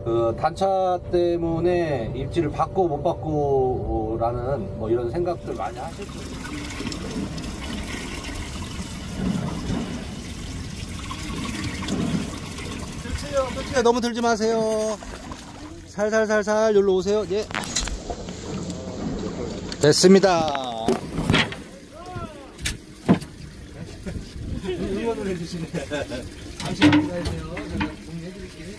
그 단차 때문에 입지를 받고 못 받고라는 뭐 이런 생각들 많이 하실 거예요. 그렇지, 너무 들지 마세요. 살살살살 여기로 오세요. 예. 됐습니다. 응원을 해주시네. 잠시 기다리세요. 제가 정리해드릴게요.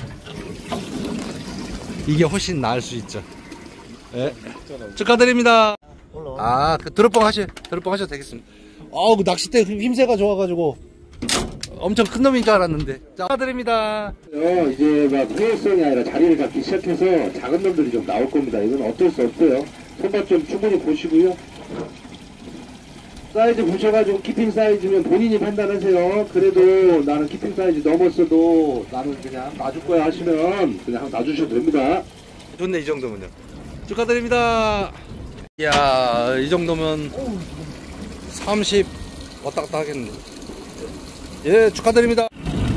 이게 훨씬 나을 수 있죠. 예. 축하드립니다. 아, 그 드롭봉 하셔도 되겠습니다. 그 낚싯대 힘새가 좋아가지고 엄청 큰 놈인 줄 알았는데. 자, 축하드립니다. 이제 막 회의성이 아니라 자리를 잡기 시작해서 작은 놈들이 좀 나올 겁니다. 이건 어쩔 수 없고요. 손맛 좀 충분히 보시고요. 사이즈 보셔가지고 키핑 사이즈면 본인이 판단하세요. 그래도 나는 키핑 사이즈 넘었어도 나는 그냥 놔줄 거야 하시면 그냥 놔주셔도 됩니다. 좋네, 이 정도면요. 축하드립니다. 이야, 이 정도면 30 왔다 갔다 하겠네. 예, 축하드립니다.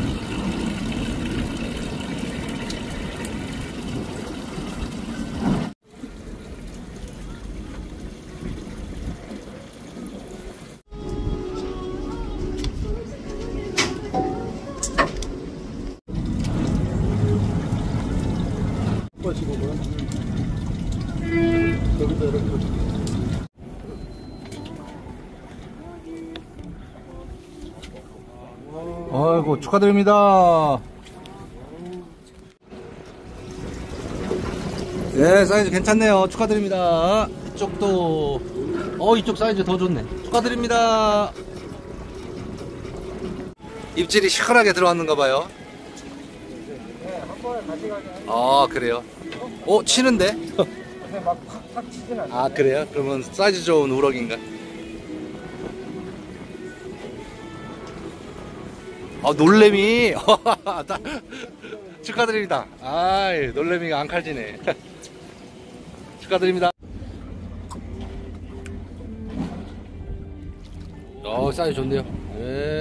아이고, 축하드립니다. 네, 사이즈 괜찮네요. 축하드립니다. 이쪽도 이쪽 사이즈 더 좋네. 축하드립니다. 입질이 시원하게 들어왔는가 봐요. 그래요. 치는데? 그래요? 그러면 사이즈 좋은 우럭인가? 놀래미. 축하드립니다. 놀래미가 안 칼지네. 축하드립니다. 사이즈 좋네요. 예,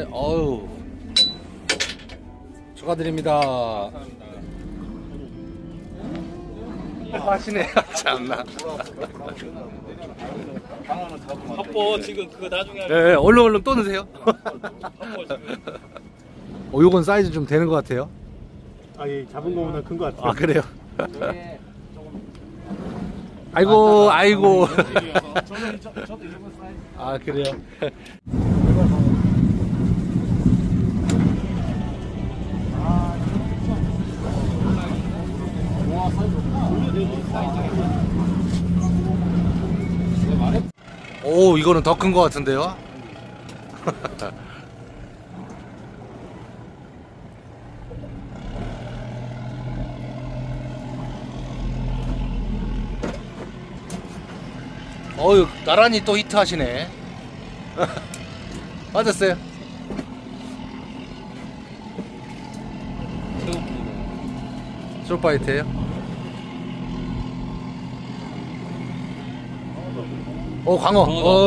축하드립니다. 하시네요. 참나. 바빠 지금 그거 나중에. 네, 얼른 또 넣으세요. 요건 사이즈 좀 되는 것 같아요. 예, 잡은 거보다 큰 것 같아요. 그래요? 아이고. 저도 이런 거 사이즈. 그래요? 이거는 더 큰 것 같은데요? 나란히 또 히트 하시네. 맞았어요. 쇼파이트에요? 광어.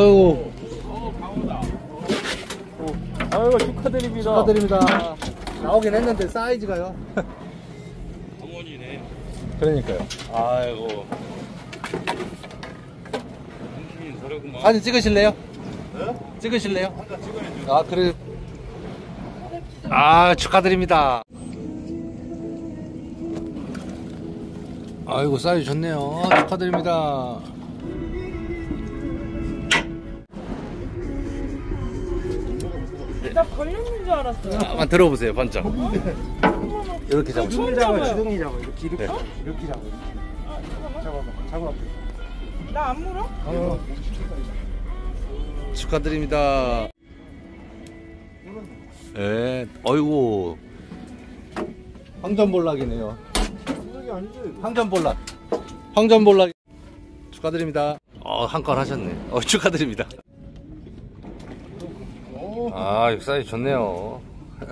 아이고, 축하드립니다. 축하드립니다. 나오긴 했는데 사이즈가요. 어머니네. 그러니까요. 아이고. 정신이 다르구만. 사진 찍으실래요? 네? 찍으실래요? 한잔 찍어야죠. 그래. 축하드립니다. 아이고, 사이즈 좋네요. 축하드립니다. 나 걸렸는 줄 알았어요. 한번 들어보세요, 번쩍. 이렇게 잡으시면. 지둥이 잡아, 지둥이 잡아. 이렇게 잡아. 이렇게 잡아. 잡아. 나 안 물어? 축하드립니다. 예, 어이구. 황전볼락이네요. 황전볼락. 축하드립니다. 한 건 하셨네. 축하드립니다. 사이즈 좋네요.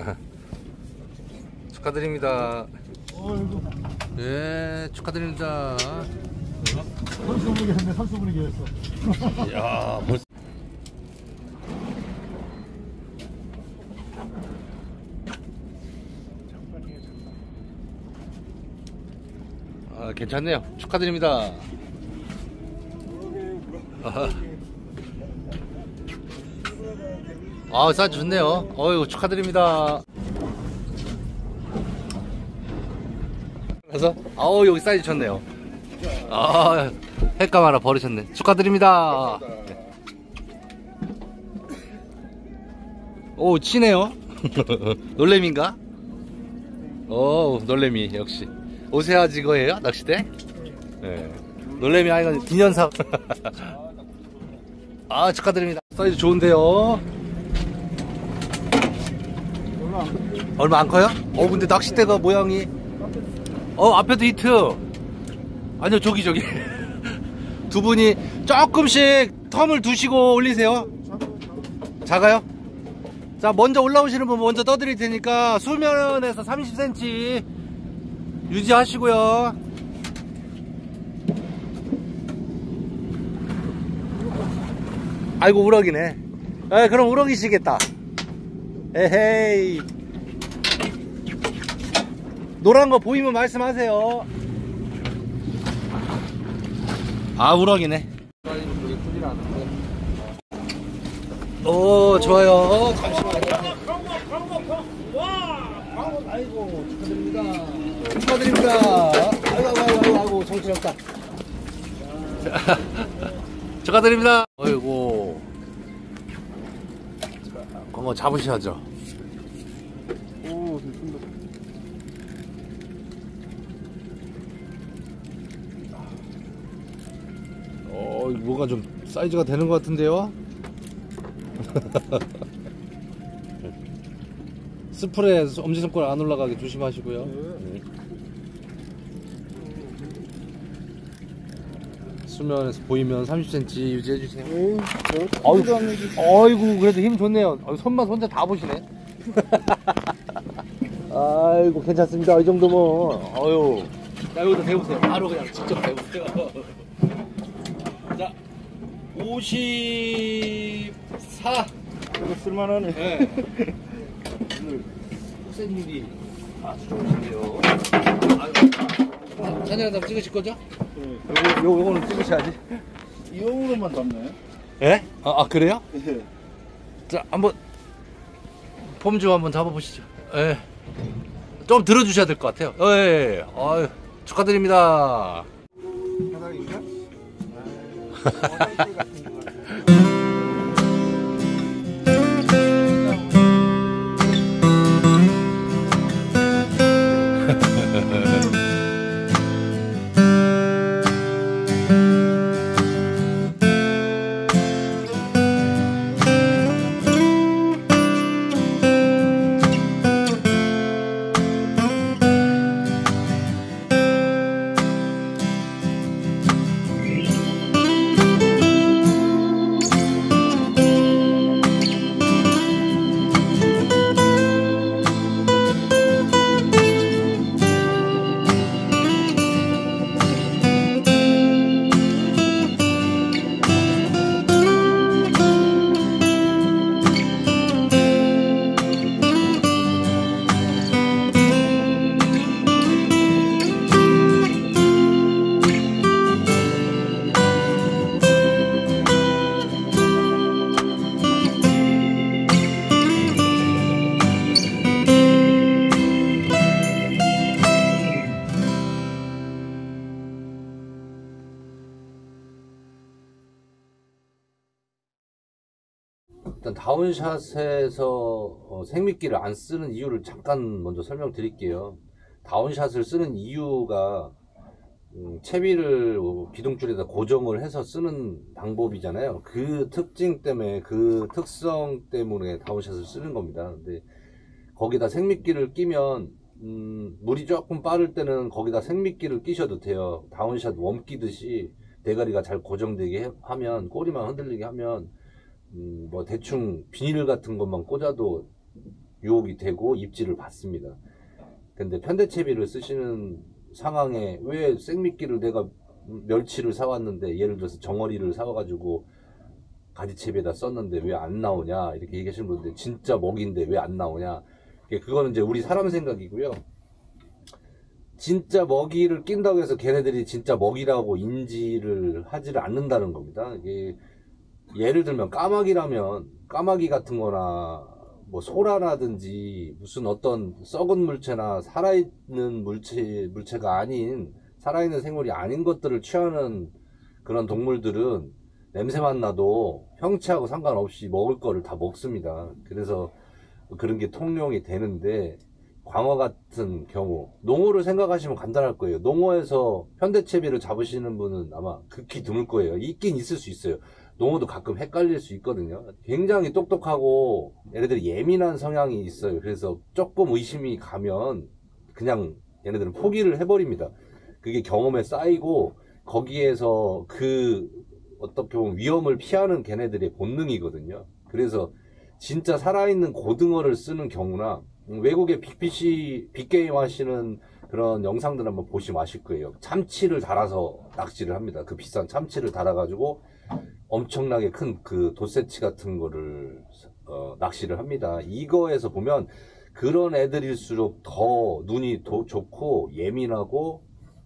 축하드립니다. 예, 축하드립니다. 선수 분위기였네, 선수 분위기였어. 이야, 벌써. 아, 괜찮네요. 축하드립니다. 아, 사이즈 좋네요. 어이구, 축하드립니다. 그래서, 아우, 여기 사이즈 좋네요. 아, 횟감 하나 버리셨네. 축하드립니다. 오, 치네요. 놀래미인가? 오, 놀래미, 역시. 오세아지 거예요? 낚시대? 네. 놀래미 아이가 기념사. 아, 축하드립니다. 사이즈 좋은데요? 얼마 안 커요? 근데 낚싯대가 모양이. 앞에도 히트. 아니요, 저기. 두 분이 조금씩 텀을 두시고 올리세요. 작아요? 자, 먼저 올라오시는 분 먼저 떠드릴 테니까 수면에서 30cm 유지하시고요. 아이고, 우럭이네. 그럼 우럭이시겠다. 에헤이. 노란 거 보이면 말씀하세요. 아, 우럭이네. 오, 좋아요. 잠시만요. 아이고, 축하드립니다. 아이고, 정신없다. 축하드립니다. 아이고. 광어 잡으셔야죠. 오, 좋습니다. 뭐가 좀 사이즈가 되는 것 같은데요? 스프레 엄지손가락 안 올라가게 조심하시고요. 네. 수면에서 보이면 30cm 유지해주세요. 아이고, 그래도 힘 좋네요. 손만 혼자 다 보시네. 아이고, 괜찮습니다. 이 정도면. 아유. 자, 여기다 대보세요. 바로 그냥 직접 대보세요. 자, 54. 이거 쓸만하네. 네. 오늘 선생님이 아주 좋으신데요. 사진 한번 찍으실 거죠? 네. 요거는 찍으셔야지. 이 용으로만 담나요? 예? 그래요? 네. 자, 한번 폼 좀 한번 잡아보시죠. 예. 좀 들어주셔야 될 것 같아요. 예. 아유, 축하드립니다. 바닥인가? 일단 다운샷에서 생미끼를 안 쓰는 이유를 잠깐 먼저 설명드릴게요. 다운샷을 쓰는 이유가 채비를 기둥줄에다 고정을 해서 쓰는 방법이잖아요. 그 특징 때문에, 그 특성 때문에 다운샷을 쓰는 겁니다. 근데 거기다 생미끼를 끼면 물이 조금 빠를 때는 거기다 생미끼를 끼셔도 돼요. 다운샷 웜 끼듯이 대가리가 잘 고정되게 하면, 꼬리만 흔들리게 하면 뭐 대충 비닐 같은 것만 꽂아도 유혹이 되고 입질을 받습니다. 근데 편대채비를 쓰시는 상황에 왜 생미끼를, 내가 멸치를 사왔는데, 예를 들어서 정어리를 사와가지고 가지채비에다 썼는데 왜 안 나오냐 이렇게 얘기하시는 분들, 진짜 먹인데 왜 안 나오냐, 그거는 이제 우리 사람 생각이고요. 진짜 먹이를 낀다고 해서 걔네들이 진짜 먹이라고 인지를 하지를 않는다는 겁니다. 이게 예를 들면 까마귀 같은 거나 뭐 소라라든지 무슨 어떤 썩은 물체나 살아있는 물체가 아닌 살아있는 생물이 아닌 것들을 취하는 그런 동물들은 냄새만 나도 형체하고 상관없이 먹을 거를 다 먹습니다. 그래서 그런 게 통용이 되는데, 광어 같은 경우 농어를 생각하시면 간단할 거예요. 농어에서 현대채비를 잡으시는 분은 아마 극히 드물 거예요. 있긴 있을 수 있어요. 농어도 가끔 헷갈릴 수 있거든요. 굉장히 똑똑하고 얘네들이 예민한 성향이 있어요. 그래서 조금 의심이 가면 그냥 얘네들은 포기를 해버립니다. 그게 경험에 쌓이고 거기에서 어떻게 보면 위험을 피하는 걔네들의 본능이거든요. 그래서 진짜 살아있는 고등어를 쓰는 경우나, 외국에 빅게임 하시는 그런 영상들 한번 보시면 아실 거예요. 참치를 달아서 낚시를 합니다. 그 비싼 참치를 달아가지고 엄청나게 큰 그 돛새치 같은 거를 낚시를 합니다. 이거에서 보면 그런 애들일수록 더 눈이 좋고 예민하고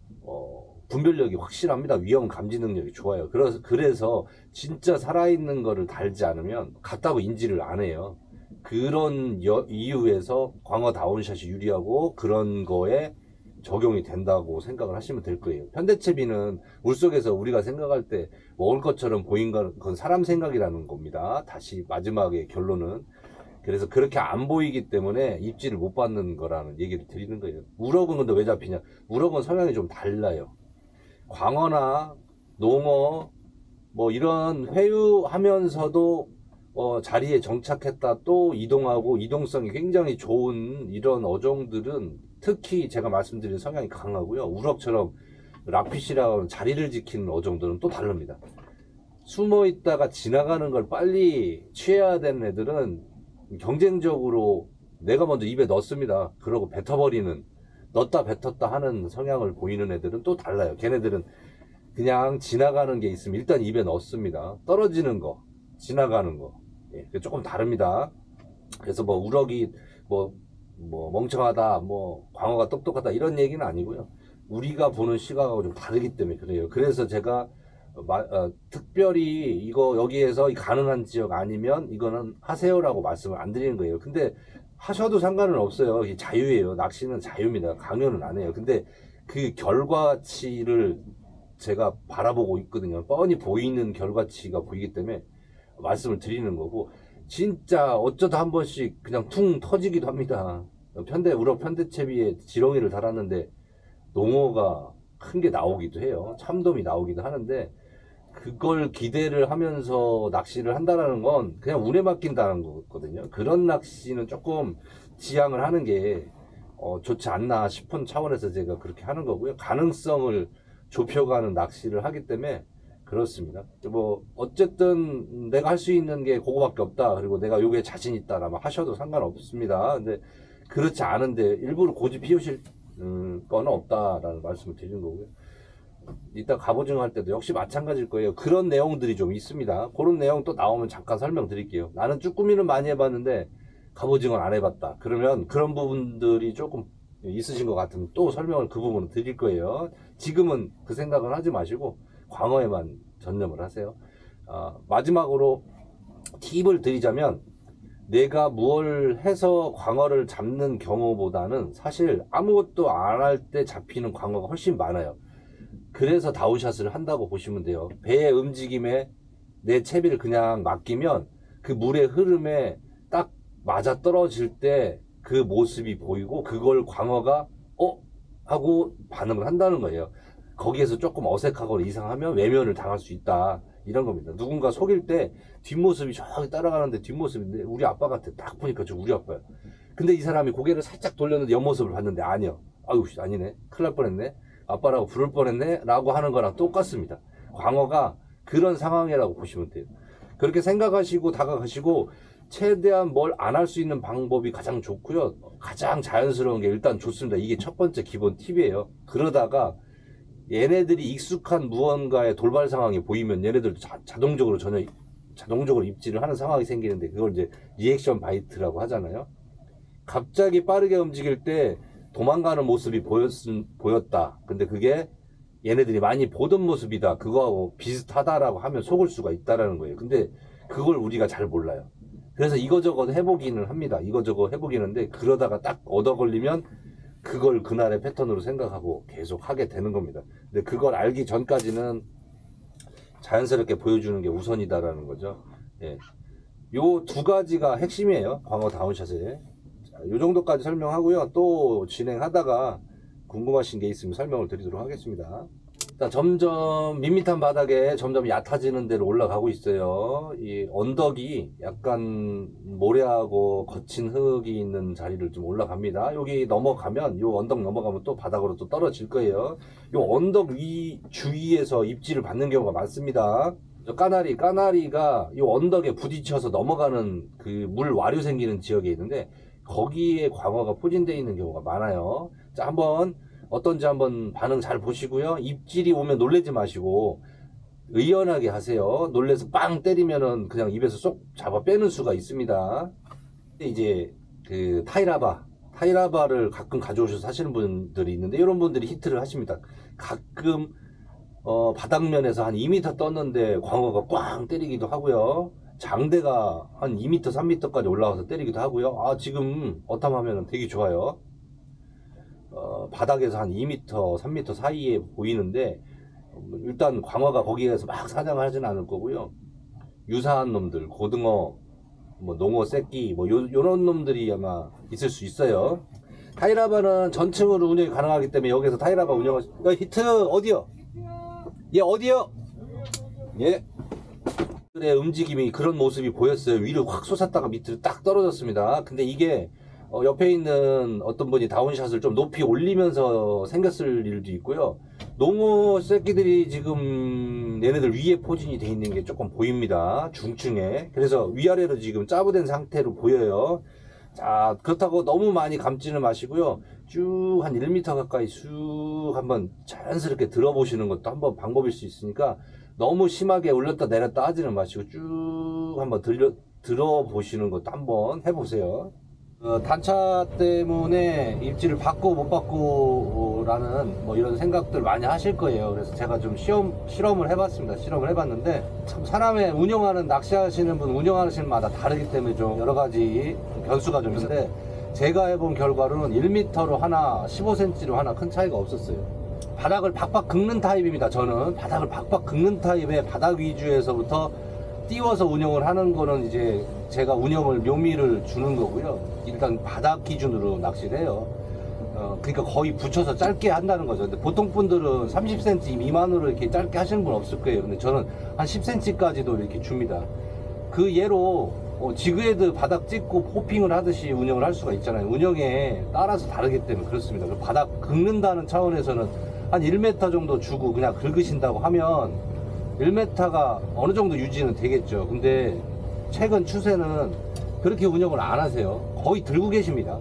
분별력이 확실합니다. 위험 감지 능력이 좋아요. 그래서 진짜 살아있는 거를 달지 않으면 같다고 인지를 안 해요. 그런 이유에서 광어 다운샷이 유리하고 그런 거에 적용이 된다고 생각을 하시면 될 거예요. 현대채비는 물속에서 우리가 생각할 때 먹을 것처럼 보인 건 그건 사람 생각이라는 겁니다. 다시 마지막에 결론은. 그래서 그렇게 안 보이기 때문에 입질을 못 받는 거라는 얘기를 드리는 거예요. 우럭은 근데 왜 잡히냐? 우럭은 성향이 좀 달라요. 광어나 농어 뭐 이런 회유하면서도 자리에 정착했다 또 이동하고 이동성이 굉장히 좋은 이런 어종들은 특히 제가 말씀드린 성향이 강하고요. 우럭처럼 락핏이라고 자리를 지키는 어종들은 또 다릅니다. 숨어 있다가 지나가는 걸 빨리 취해야 되는 애들은 경쟁적으로 내가 먼저 입에 넣습니다. 그러고 뱉어버리는, 넣었다 뱉었다 하는 성향을 보이는 애들은 또 달라요. 걔네들은 그냥 지나가는 게 있으면 일단 입에 넣습니다. 떨어지는 거, 지나가는 거, 예, 조금 다릅니다. 그래서 뭐 우럭이 뭐 멍청하다, 뭐 광어가 똑똑하다 이런 얘기는 아니고요. 우리가 보는 시각하고 좀 다르기 때문에 그래요. 그래서 제가 특별히 이거 여기에서 가능한 지역 아니면 이거는 하세요라고 말씀을 안 드리는 거예요. 근데 하셔도 상관은 없어요. 이게 자유예요. 낚시는 자유입니다. 강요는 안 해요. 근데 그 결과치를 제가 바라보고 있거든요. 뻔히 보이는 결과치가 보이기 때문에 말씀을 드리는 거고, 진짜 어쩌다 한 번씩 그냥 퉁 터지기도 합니다. 우럭 편대채비에 지렁이를 달았는데 농어가 큰 게 나오기도 해요. 참돔이 나오기도 하는데, 그걸 기대를 하면서 낚시를 한다는 건 그냥 운에 맡긴다는 거거든요. 그런 낚시는 조금 지양을 하는 게 좋지 않나 싶은 차원에서 제가 그렇게 하는 거고요. 가능성을 좁혀가는 낚시를 하기 때문에 그렇습니다. 뭐 어쨌든 내가 할 수 있는 게 그거밖에 없다, 그리고 내가 요게 자신 있다라면 하셔도 상관없습니다. 근데 그렇지 않은데 일부러 고집 피우실 거는 없다라는 말씀을 드리는 거고요. 이따 갑오징어 할 때도 역시 마찬가지일 거예요. 그런 내용들이 좀 있습니다. 그런 내용 또 나오면 잠깐 설명드릴게요. 나는 쭈꾸미는 많이 해봤는데 갑오징어는 안 해봤다. 그러면 그런 부분들이 조금 있으신 것 같으면 또 설명을 그 부분은 드릴 거예요. 지금은 그 생각은 하지 마시고 광어에만 전념을 하세요. 마지막으로 팁을 드리자면, 내가 뭘 해서 광어를 잡는 경우보다는 사실 아무것도 안 할 때 잡히는 광어가 훨씬 많아요. 그래서 다운샷을 한다고 보시면 돼요. 배의 움직임에 내 채비를 그냥 맡기면 그 물의 흐름에 딱 맞아 떨어질 때 그 모습이 보이고, 그걸 광어가 하고 반응을 한다는 거예요. 거기에서 조금 어색하거나 이상하면 외면을 당할 수 있다, 이런 겁니다. 누군가 속일 때 뒷모습이 저기 따라가는데 뒷모습인데 우리 아빠 같아. 딱 보니까 저 우리 아빠야. 근데 이 사람이 고개를 살짝 돌렸는데 옆모습을 봤는데 아니요. 아유 아니네, 큰일 날 뻔했네, 아빠라고 부를 뻔했네 라고 하는 거랑 똑같습니다. 광어가 그런 상황이라고 보시면 돼요. 그렇게 생각하시고 다가가시고, 최대한 뭘 안 할 수 있는 방법이 가장 좋고요. 가장 자연스러운 게 일단 좋습니다. 이게 첫 번째 기본 팁이에요. 그러다가 얘네들이 익숙한 무언가의 돌발 상황이 보이면 얘네들도 자동적으로 입질을 하는 상황이 생기는데, 그걸 이제 리액션 바이트라고 하잖아요. 갑자기 빠르게 움직일 때 도망가는 모습이 보였다. 근데 그게 얘네들이 많이 보던 모습이다. 그거하고 비슷하다라고 하면 속을 수가 있다라는 거예요. 근데 그걸 우리가 잘 몰라요. 그래서 이거저거 해보기는 합니다. 이거저거 해보기는 한데 그러다가 딱 얻어 걸리면 그걸 그날의 패턴으로 생각하고 계속 하게 되는 겁니다. 근데 그걸 알기 전까지는 자연스럽게 보여주는 게 우선이다라는 거죠. 예. 요 두 가지가 핵심이에요. 광어 다운샷에. 자, 요 정도까지 설명하고요. 또 진행하다가 궁금하신 게 있으면 설명을 드리도록 하겠습니다. 자, 점점 밋밋한 바닥에 점점 얕아지는 데로 올라가고 있어요. 이 언덕이 약간 모래하고 거친 흙이 있는 자리를 좀 올라갑니다. 여기 넘어가면, 요 언덕 넘어가면 또 바닥으로 또 떨어질 거예요. 요 언덕 주위에서 입질을 받는 경우가 많습니다. 저 까나리가 요 언덕에 부딪혀서 넘어가는 그 물 와류 생기는 지역에 있는데 거기에 광어가 포진되어 있는 경우가 많아요. 자, 어떤지 한번 반응 잘 보시고요. 입질이 오면 놀라지 마시고 의연하게 하세요. 놀래서 빵 때리면은 그냥 입에서 쏙 잡아 빼는 수가 있습니다. 이제 그 타이라바를 가끔 가져오셔서 하시는 분들이 있는데 이런 분들이 히트를 하십니다. 가끔 바닥면에서 한 2m 떴는데 광어가 꽝 때리기도 하고요. 장대가 한 2m, 3m까지 올라와서 때리기도 하고요. 아, 지금 어탐하면 되게 좋아요. 바닥에서 한 2m, 3m 사이에 보이는데 일단 광어가 거기에서 막 사냥을 하진 않을 거고요. 유사한 놈들, 고등어, 뭐 농어, 새끼, 뭐 요런 놈들이 아마 있을 수 있어요. 타이라바는 전층으로 운영이 가능하기 때문에 여기서 타이라바 히트 어디요? 예, 어디요? 예. 의 움직임이 그런 모습이 보였어요. 위로 확 솟았다가 밑으로 딱 떨어졌습니다. 근데 이게 옆에 있는 어떤 분이 다운샷을 좀 높이 올리면서 생겼을 일도 있고요. 농어 새끼들이 지금 얘네들 위에 포진이 돼 있는 게 조금 보입니다. 중층에. 그래서 위아래로 지금 짜부된 상태로 보여요. 자, 그렇다고 너무 많이 감지는 마시고요. 쭉 한 1m 가까이 쑥 한번 자연스럽게 들어보시는 것도 한번 방법일 수 있으니까 너무 심하게 올렸다 내렸다 하지는 마시고 쭉 한번 들어보시는 것도 한번 해보세요. 단차 때문에 입질을 받고 못 받고 라는 뭐 이런 생각들 많이 하실 거예요. 그래서 제가 좀 실험을 해봤습니다. 실험을 해봤는데 참 사람의 운영하는 낚시하시는 분 운영하시는 마다 다르기 때문에 좀 여러 가지 변수가 좀 있는데 제가 해본 결과로는 1m로 하나 15cm로 하나 큰 차이가 없었어요. 바닥을 박박 긁는 타입입니다. 저는 바닥을 박박 긁는 타입의 바닥 위주에서부터 띄워서 운영을 하는 거는 이제 제가 운영을 묘미를 주는 거고요. 일단 바닥 기준으로 낚시를 해요. 그러니까 거의 붙여서 짧게 한다는 거죠. 근데 보통 분들은 30cm 미만으로 이렇게 짧게 하시는 분 없을 거예요. 근데 저는 한 10cm까지도 이렇게 줍니다. 그 예로 지그헤드 바닥 찍고 포핑을 하듯이 운영을 할 수가 있잖아요. 운영에 따라서 다르기 때문에 그렇습니다. 바닥 긁는다는 차원에서는 한 1m 정도 주고 그냥 긁으신다고 하면 1m가 어느 정도 유지는 되겠죠. 근데 최근 추세는 그렇게 운영을 안 하세요. 거의 들고 계십니다.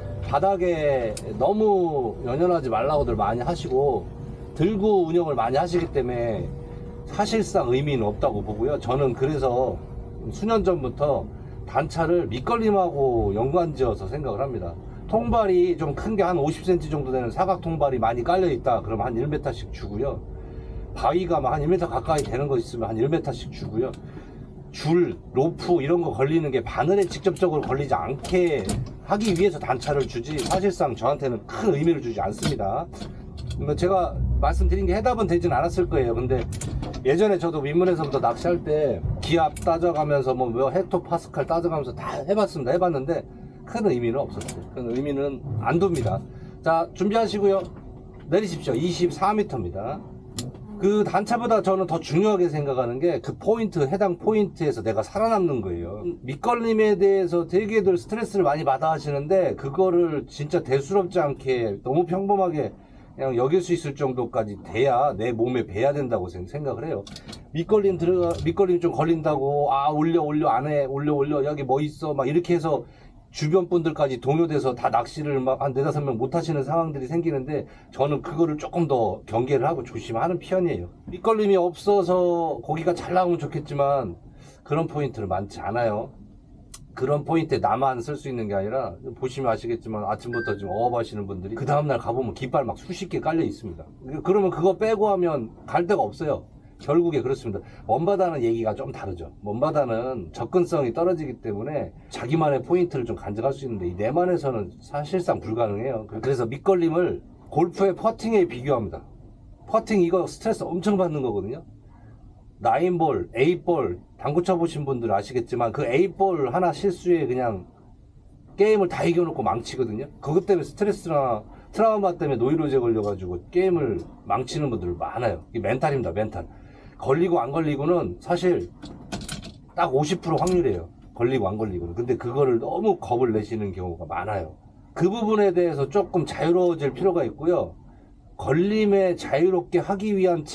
바닥에 너무 연연하지 말라고들 많이 하시고 들고 운영을 많이 하시기 때문에 사실상 의미는 없다고 보고요. 저는 그래서 수년 전부터 단차를 밑걸림하고 연관지어서 생각을 합니다. 통발이 좀 큰 게 한 50cm 정도 되는 사각 통발이 많이 깔려 있다 그러면 한 1m씩 주고요. 바위가 한 1m 가까이 되는 거 있으면 한 1m씩 주고요. 줄, 로프 이런 거 걸리는 게 바늘에 직접적으로 걸리지 않게 하기 위해서 단차를 주지 사실상 저한테는 큰 의미를 주지 않습니다. 제가 말씀드린 게 해답은 되진 않았을 거예요. 근데 예전에 저도 민문에서부터 낚시할 때 기압 따져가면서 뭐 헥토파스칼 따져가면서 다 해봤습니다. 해봤는데 큰 의미는 없었어요. 큰 의미는 안 둡니다. 자, 준비하시고요. 내리십시오. 24m입니다. 그 단차보다 저는 더 중요하게 생각하는 게 그 포인트, 해당 포인트에서 내가 살아남는 거예요. 밑걸림에 대해서 되게들 스트레스를 많이 받아 하시는데 그거를 진짜 대수롭지 않게 너무 평범하게 그냥 여길 수 있을 정도까지 돼야 내 몸에 배야 된다고 생각을 해요. 밑걸림 좀 걸린다고 올려 안 해 올려 여기 뭐 있어 막 이렇게 해서 주변 분들까지 동요돼서 다 낚시를 막 한 4-5명 못 하시는 상황들이 생기는데 저는 그거를 조금 더 경계를 하고 조심하는 편이에요. 밑걸림이 없어서 고기가 잘 나오면 좋겠지만 그런 포인트는 많지 않아요. 그런 포인트에 나만 쓸 수 있는 게 아니라 보시면 아시겠지만 아침부터 지금 어업 하시는 분들이 그 다음날 가보면 깃발 막 수십 개 깔려 있습니다. 그러면 그거 빼고 하면 갈 데가 없어요. 결국에 그렇습니다. 먼바다는 얘기가 좀 다르죠. 먼바다는 접근성이 떨어지기 때문에 자기만의 포인트를 좀 간직할 수 있는데 이 내만에서는 사실상 불가능해요. 그래서 밑걸림을 골프의 퍼팅에 비교합니다. 퍼팅 이거 스트레스 엄청 받는 거거든요. 9볼, 8볼 당구 쳐보신 분들 아시겠지만 그 8볼 하나 실수에 그냥 게임을 다 이겨놓고 망치거든요. 그것 때문에 스트레스나 트라우마 때문에 노이로제 걸려가지고 게임을 망치는 분들 많아요. 이게 멘탈입니다. 멘탈. 걸리고 안 걸리고는 사실 딱 50% 확률이에요. 걸리고 안 걸리고는. 근데 그거를 너무 겁을 내시는 경우가 많아요. 그 부분에 대해서 조금 자유로워질 필요가 있고요. 걸림에 자유롭게 하기 위한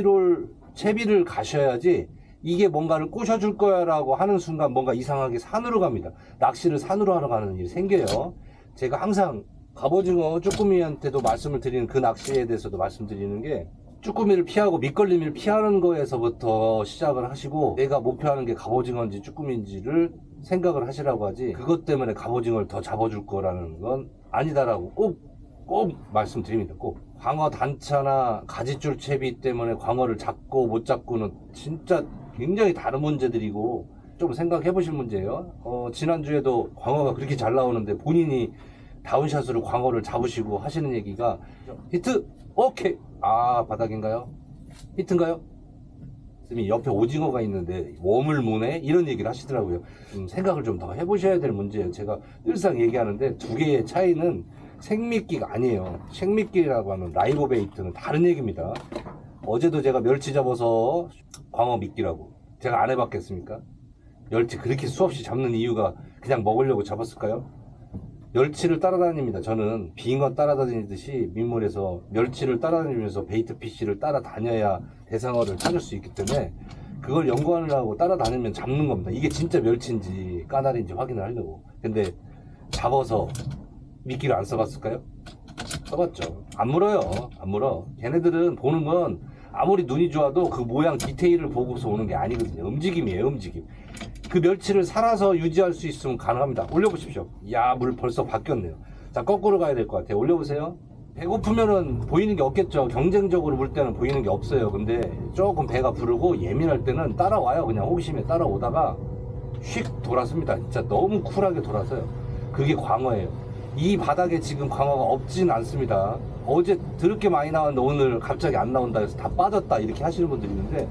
채비를 가셔야지 이게 뭔가를 꼬셔줄 거야 라고 하는 순간 뭔가 이상하게 산으로 갑니다. 낚시를 산으로 하러 가는 일이 생겨요. 제가 항상 갑오징어 쭈꾸미한테도 말씀을 드리는 그 낚시에 대해서도 말씀드리는 게 쭈꾸미를 피하고 밑걸림을 피하는 거에서부터 시작을 하시고 내가 목표하는 게 갑오징어인지 쭈꾸미인지를 생각을 하시라고 하지 그것 때문에 갑오징어를 더 잡아줄 거라는 건 아니다라고 꼭 말씀드립니다. 꼭 광어 단차나 가지줄 채비 때문에 광어를 잡고 못 잡고는 진짜 굉장히 다른 문제들이고 좀 생각해 보실 문제예요. 지난주에도 광어가 그렇게 잘 나오는데 본인이 다운샷으로 광어를 잡으시고 하시는 얘기가 히트! 오케이! 아 바닥인가요? 히트인가요? 선생님 옆에 오징어가 있는데 웜을 무네? 이런 얘기를 하시더라고요. 생각을 좀 더 해보셔야 될 문제예요. 제가 늘상 얘기하는데 두 개의 차이는 생미끼가 아니에요. 생미끼라고 하면 라이브 베이트는 다른 얘기입니다. 어제도 제가 멸치 잡아서 광어 미끼라고 제가 안 해봤겠습니까? 멸치 그렇게 수없이 잡는 이유가 그냥 먹으려고 잡았을까요? 멸치를 따라다닙니다. 저는 빙어 따라다니듯이 민물에서 멸치를 따라다니면서 베이트 피쉬를 따라다녀야 대상어를 찾을 수 있기 때문에 그걸 연구하려고 따라다니면 잡는 겁니다. 이게 진짜 멸치인지 까나리인지 확인을 하려고. 근데 잡아서 미끼를 안 써봤을까요? 써봤죠. 안 물어요. 안 물어. 걔네들은 보는 건 아무리 눈이 좋아도 그 모양 디테일을 보고서 오는 게 아니거든요. 움직임이에요. 움직임. 그 멸치를 살아서 유지할 수 있으면 가능합니다. 올려보십시오. 이야, 물 벌써 바뀌었네요. 자, 거꾸로 가야 될 것 같아요. 올려보세요. 배고프면은 보이는 게 없겠죠. 경쟁적으로 물 때는 보이는 게 없어요. 근데 조금 배가 부르고 예민할 때는 따라와요. 그냥 호기심에 따라오다가 휙 돌았습니다. 진짜 너무 쿨하게 돌아서요. 그게 광어예요. 이 바닥에 지금 광어가 없진 않습니다. 어제 더럽게 많이 나왔는데 오늘 갑자기 안 나온다 해서 다 빠졌다 이렇게 하시는 분들이 있는데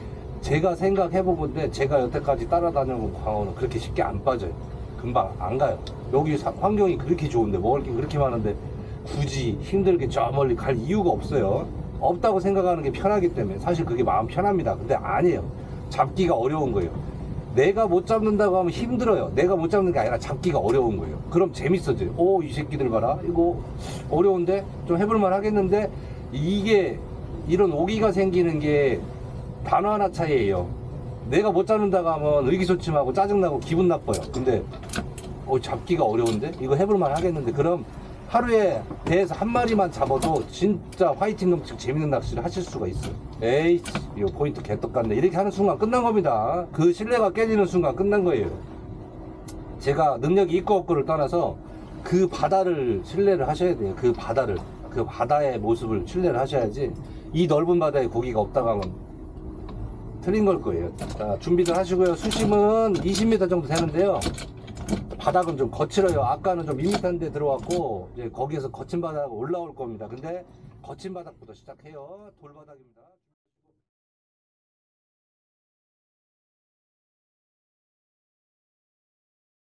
제가 생각해본 건데 제가 여태까지 따라다녀본 광어는 그렇게 쉽게 안 빠져요. 금방 안 가요. 여기 환경이 그렇게 좋은데 먹을 게 그렇게 많은데 굳이 힘들게 저 멀리 갈 이유가 없어요. 없다고 생각하는 게 편하기 때문에 사실 그게 마음 편합니다. 근데 아니에요. 잡기가 어려운 거예요. 내가 못 잡는다고 하면 힘들어요. 내가 못 잡는 게 아니라 잡기가 어려운 거예요. 그럼 재밌어져요. 오, 이 새끼들 봐라. 이거 어려운데? 좀 해볼만 하겠는데? 이게 이런 오기가 생기는 게 단어 하나 차이예요. 내가 못 잡는다고 하면 의기소침하고 짜증나고 기분 나빠요. 근데 잡기가 어려운데? 이거 해볼만 하겠는데? 그럼 하루에 배에서 한 마리만 잡아도 진짜 화이팅 넘치고 재밌는 낚시를 하실 수가 있어요. 에이, 이거 포인트 개떡 같네. 이렇게 하는 순간 끝난 겁니다. 그 신뢰가 깨지는 순간 끝난 거예요. 제가 능력이 있고 없고를 떠나서 그 바다를 신뢰를 하셔야 돼요. 그 바다를. 그 바다의 모습을 신뢰를 하셔야지 이 넓은 바다에 고기가 없다고 하면 틀린 걸 거예요. 자, 준비들 하시고요. 수심은 20m 정도 되는데요. 바닥은 좀 거칠어요. 아까는 좀 밋밋한 데 들어왔고 이제 거기에서 거친 바닥으로 올라올 겁니다. 근데 거친 바닥부터 시작해요. 돌바닥입니다.